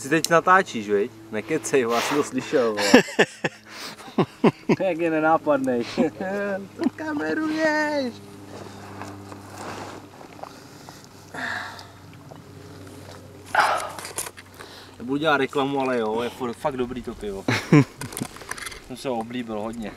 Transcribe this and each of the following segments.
si teď natáčíš, viď? Nekecej, vlastně to slyšel, vole. Jak je nenápadnej. To kameruješ. Nebudu dělat reklamu, ale jo, je fakt dobrý to pivo. Jsem se ho oblíbil hodně.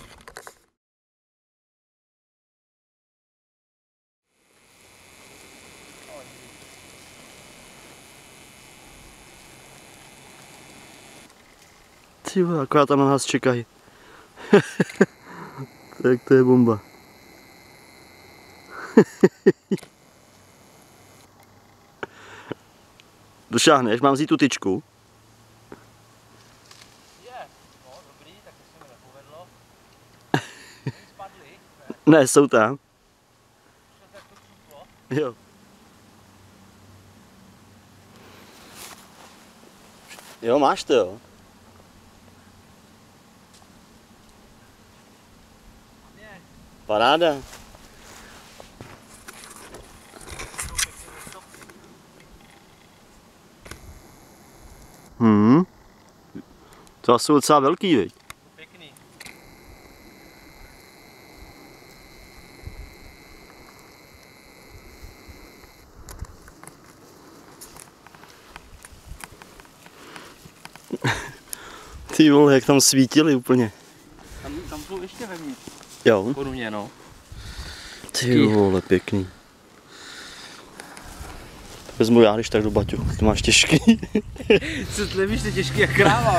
Ty vole, akorát tam na nás čekají. Tak to je bomba. Došáhneš, mám vzít tu tyčku? No dobrý, tak to se mi nepovedlo. Spadli? Ne, jsou tam. Jo. Jo, máš to, jo. Paráda. To jsou docela velký, viď? Pěkný. Ty vole, jak tam svítili úplně. Tam jsou ještě vevnitř. Jo. Koruně, no. Ty vole, pěkný. Vezmu já, když tak do baťu, to máš těžký. Co ty nevíš, to je těžký jak kráva.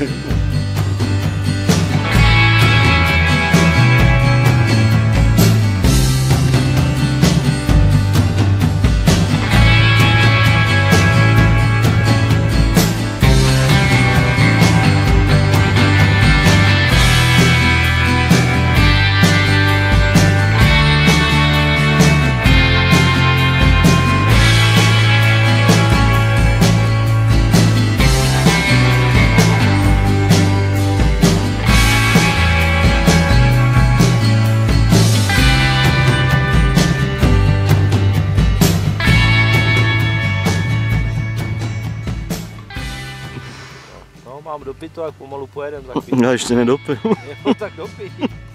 Mám dopit to, jak pomalu pojedem za chvíli. Já ještě nedopil. Jo, tak dopij.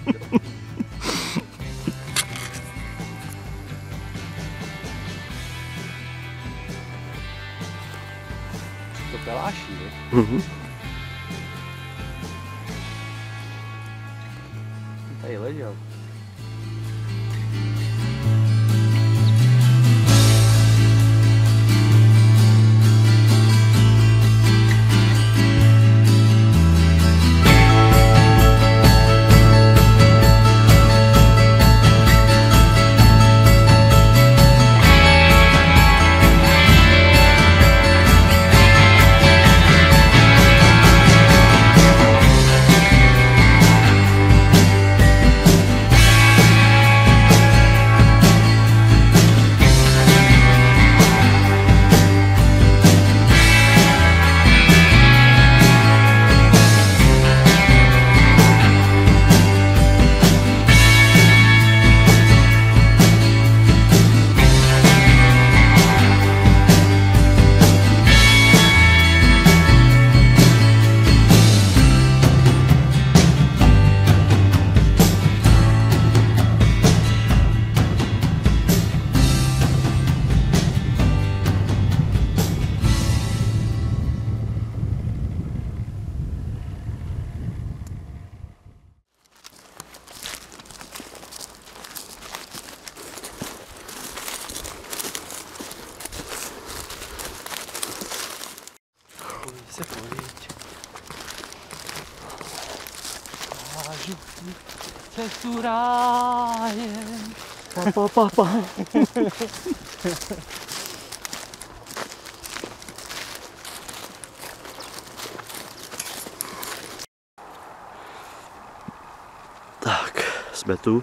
To peláší, je? Tady ležel. Se pojď. Vážu cestu rájem. Pa. Tak, jsme tu.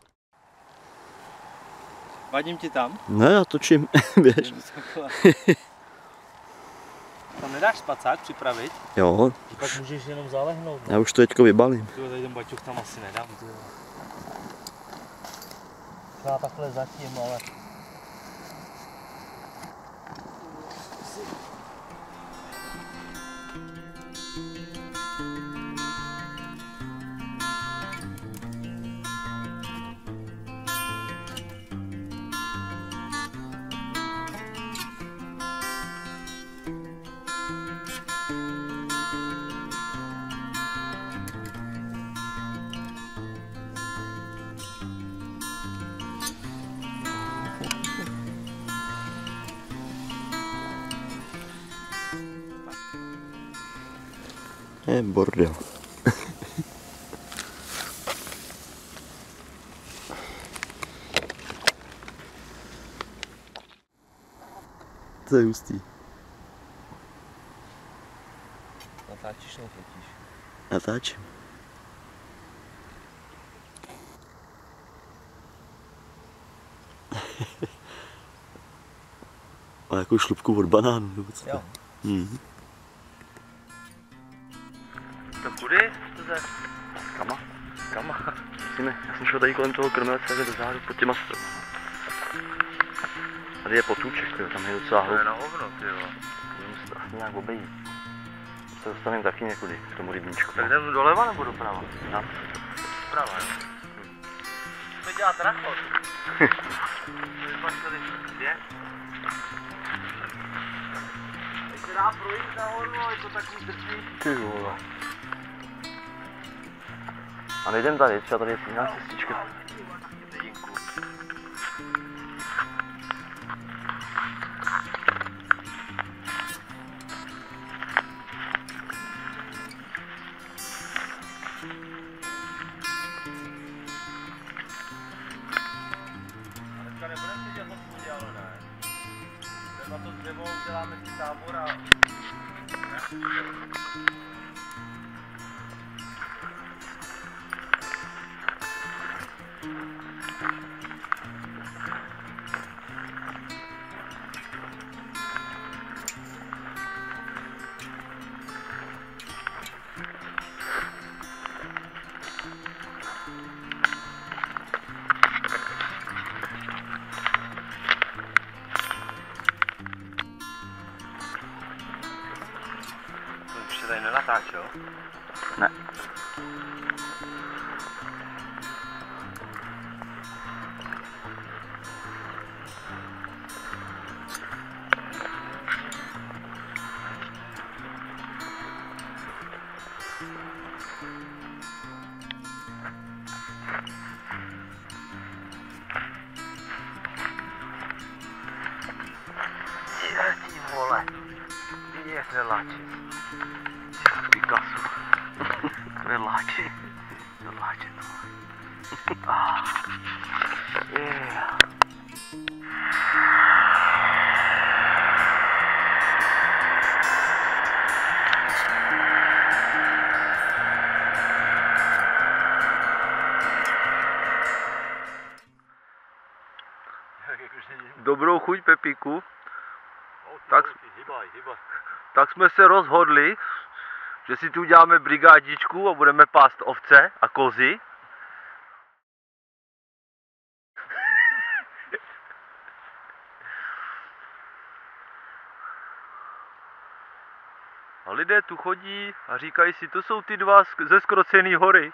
Vadím ti tam? Ne, já točím, běž. nedáš spacák připravit? Jo, Pak můžeš jenom zalehnout. já už to teďko vybalím. Tyjo, tady ten baťoch tam asi nedám. Tyjo. Já takhle zatím, ale... Je bordel. To je hustý. Natáčíš, nefotíš? Natáčím. A jakou šlupku od banánu, nebo co? Jo. To kudy? Kama? Musíme, já jsem šel tady kolem toho krmelce dozadu pod těma stromy. Tady je potůček, jo, tam je docela hloub. To je na hovno, tyjo. Můžeme se to asi nějak obejít. Se dostaneme taky někudy k tomu rybníčku. Tak jdeme doleva nebo doprava? No. Doprava, jo. Můžeme dělat rachot. Pak tady je. Teď se dá projít nahoru, ale to takový drtí. Ty vole. A nejdem tady, třeba tady je jiná cestička. Dneska nebudeme si dělat moc udělalo, ne? Na to dřevo uděláme si tábor a... Už se tady nenatáčel? Ne. Ty vole, vidíš jak se láčí. Picasso. To je láči. To je láči to. Yeah. Dobrou chuť, Pepíku. Tak jsme se rozhodli, že si tu uděláme brigádičku a budeme pást ovce a kozy. A lidé tu chodí a říkají si, to jsou ty dva ze Skrocený hory.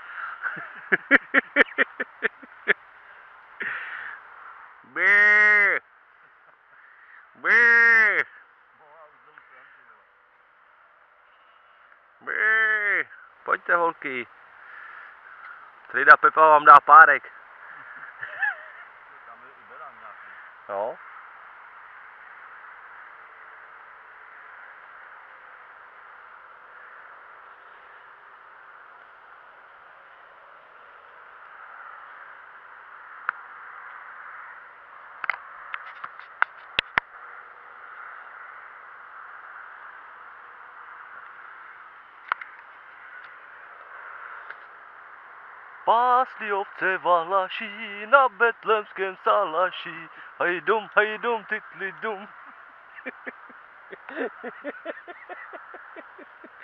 Bé. Bé. Bé. Pojďte, holky. Trida Pepa vám dá párek. Jo. Pásli ovce Valaší na betlémském salaši. Hajdum, hajdum, tytlidum.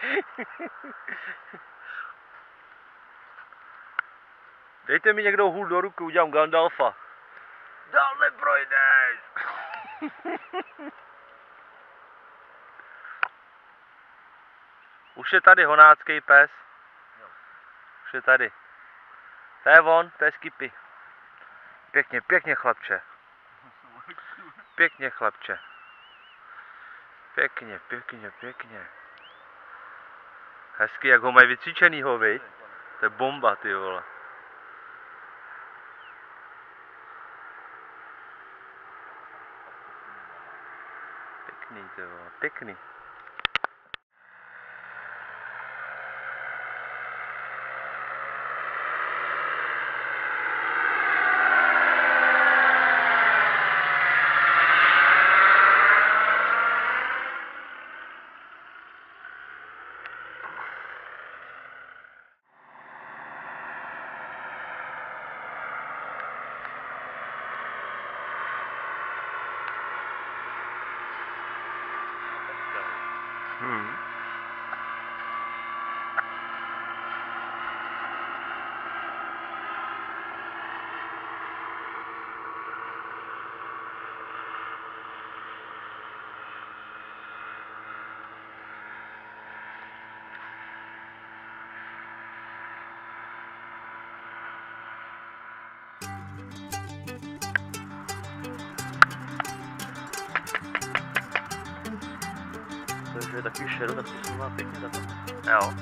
Dejte mi někdo hůl do ruky, udělám Gandalfa. Dál neprojdeš! Už je tady honácký pes. Už je tady. To je on, to je Skippy. Pěkně, pěkně chlapče. Pěkně chlapče. Pěkně, pěkně, pěkně. Hezky, jak ho mají vycvičenýho, viď? To je bomba, ty vole. Pěkný, ty vole, pěkný. Takže je takový šedo, tak to se má pěkně takhle. Jo.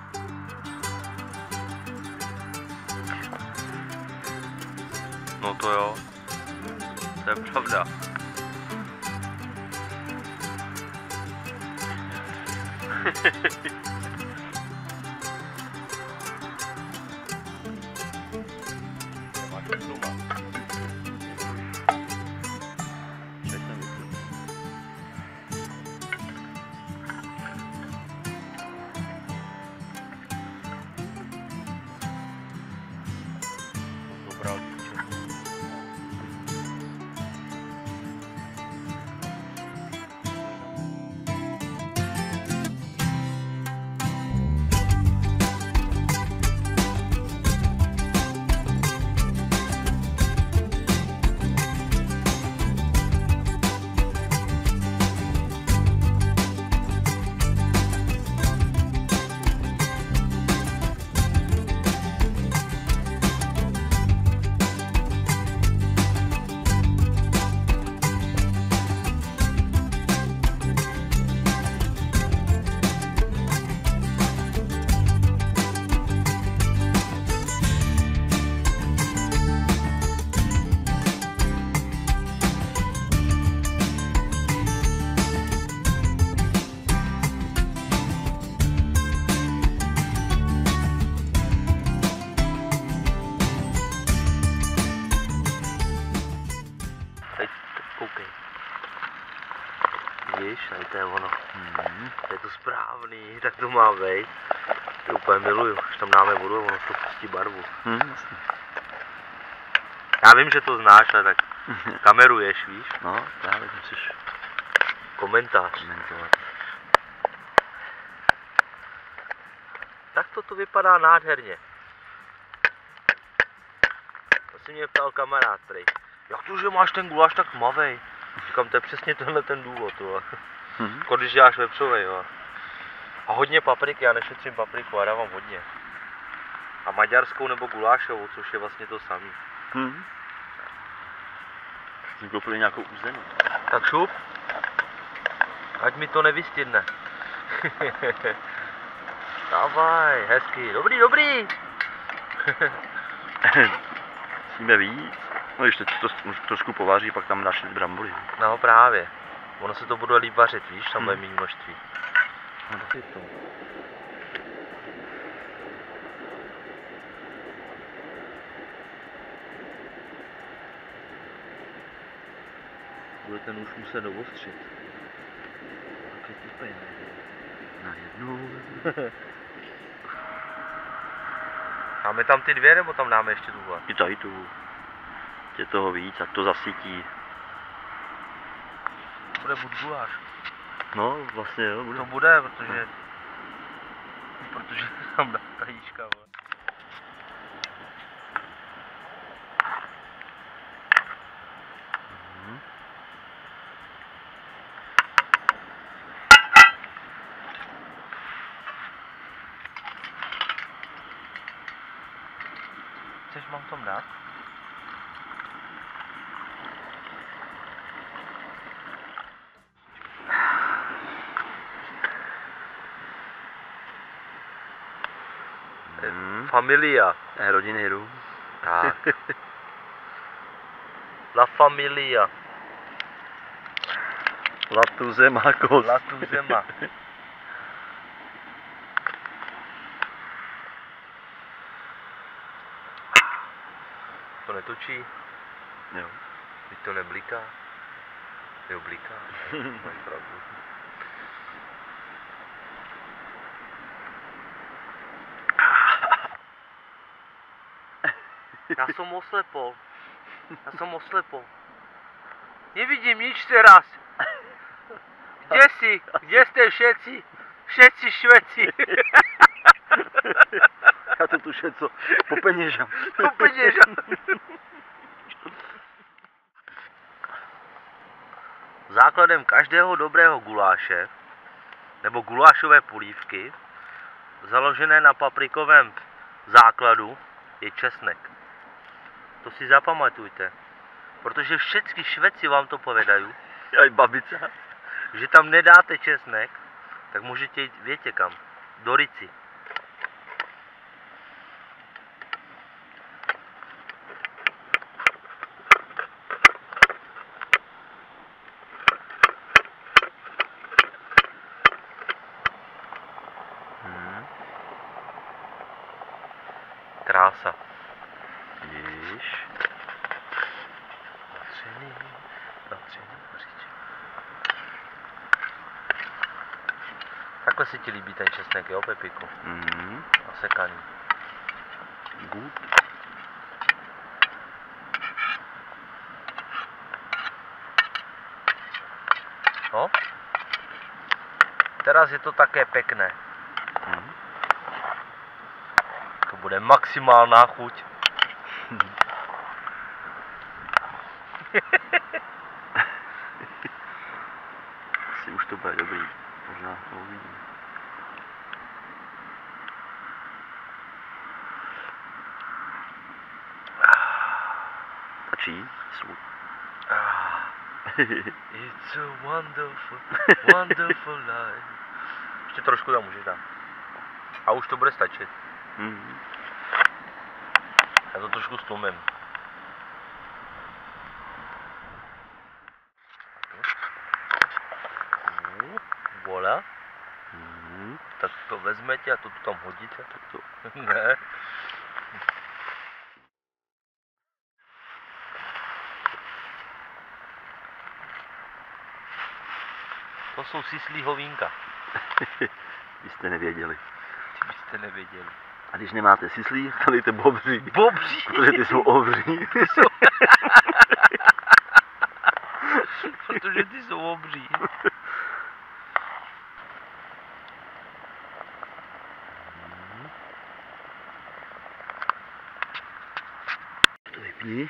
No to jo. To je pravda. Vidíš, tady to je ono. Je to správný, tak to má být. To úplně miluju, když tam dáme vodu, ono to pustí barvu. Jasně. Já vím, že to znáš, ale tak kameruješ, víš? No, právě musíš Komentář. komentovat. Tak to vypadá nádherně. To si mě ptal kamarád prej. Jak to, že máš ten guláš tak tmavej? Říkám, to je přesně tenhle ten důvod, jo. Jako když děláš vepřovej, jo. A hodně papriky, já nešetřím papriku, já dávám hodně. A maďarskou nebo gulášovou, což je vlastně to samý. Jsem koupil nějakou území. Tak šup. Ať mi to nevystydne. Dávaj, hezky, dobrý. Musíme víc. No když teď to trošku povaří, pak tam dáš brambory. No právě. Ono se to bude líp vařit, víš, tam bude méně množství. No to je to. Bude ten už muset doostřit. Tak je to úplně Najednou. Dáme tam ty dvě, nebo tam dáme ještě tuhle? I tady tu. Je toho víc, ať to zasytí. Bude buď guláš. No, vlastně jo, bude. To bude, protože protože tam dá ta jíčka, vole. Chceš mám v tom dát? Familia. Rodinný dům. Tak. La Familia. Latuzema kos. Latuzema. To netočí? Jo. Teď to nebliká? Jo, bliká. Máš pravdu. Já jsem oslepol. Nevidím nič teraz. Kde si? Kde jste všetci? Všetci Šveci. Já to tuším, co? Popeněžám. Základem každého dobrého guláše, nebo gulášové polívky, založené na paprikovém základu, je česnek. To si zapamatujte, protože všetky Šveci vám to povedají, Aj babice. že tam nedáte česnek, tak můžete jít, větě kam, do Rici. Krása. Vidíš? Natřený vařiček. Takhle se ti líbí ten česnek, jo, Pepiku? Nasekaný. Good. No. Teraz je to také pekné. To bude maximálna chuť. Asi už to bude dobrý. Možná to uvidím. Stačí? It's a wonderful, wonderful life. Ještě trošku tam můžeš dát. A už to bude stačit. Já to trošku stlumím. Voilà. Tak to vezmete a to tu tam hodíte. Tak to. Ne. To jsou syslí hovínka. Vy jste nevěděli. Vy jste nevěděli. A když nemáte syslí, dejte bobří. Bobří! Protože ty jsou obří. Protože ty jsou obří. To vypni.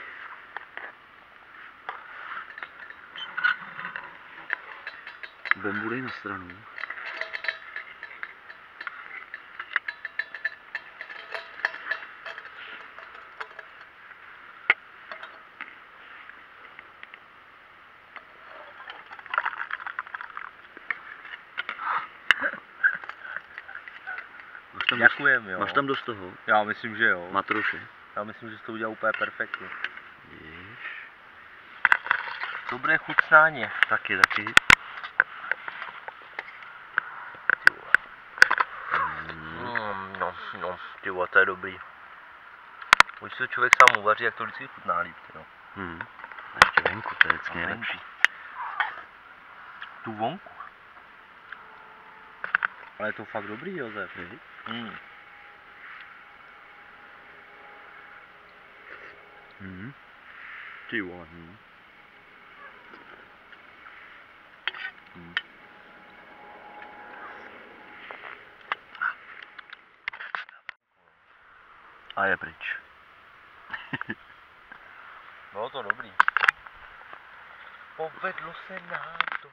Bembulej na stranu. Děkujem, jo. Máš tam dost toho? Já myslím, že jo. Matruše. Já myslím, že jsi to udělal úplně perfektně. Vidíš? Dobré chucnání. Taky. No, ty vole, to je dobrý. Když to člověk sám uvaří, jak to vždycky chutná líp, jo. A ještě venku, to je vždycky nejlepší. Tu vonku. Ale je to fakt dobrý, Josef. Ty vole. A je pryč. Bylo to dobrý. Povedlo se nám to.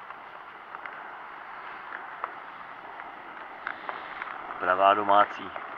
Pravá domácí.